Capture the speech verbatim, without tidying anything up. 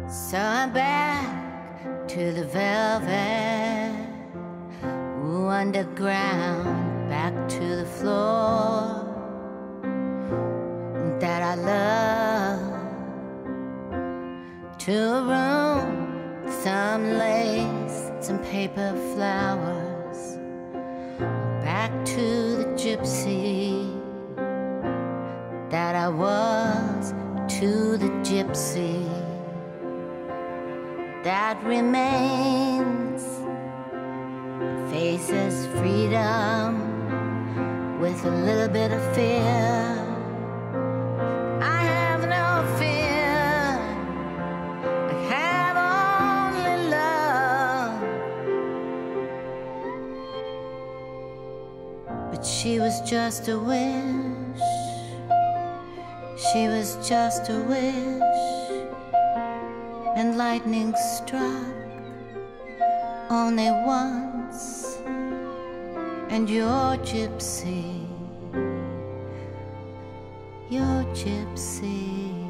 So I'm back to the velvet, ooh, underground, back to the floor that I love, to a room, some lace, some paper flowers, back to the gypsy that I was, to the gypsy that remains, faces freedom with a little bit of fear. I have no fear, I have only love. But she was just a wish, she was just a wish, and lightning struck only once, and your gypsy, your gypsy